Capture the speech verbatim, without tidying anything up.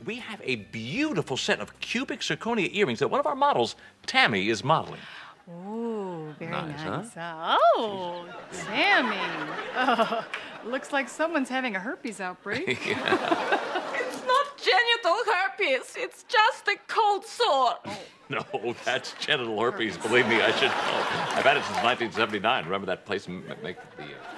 we have a beautiful set of cubic zirconia earrings that one of our models, Tammy, is modeling. Ooh, very Nice, nice. huh? Oh, Sammy. Oh, looks like someone's having a herpes outbreak. It's not genital herpes. It's just a cold sore. No, that's genital herpes. Believe me, I should know. I've had it since nineteen seventy-nine. Remember that place m- make the... Uh...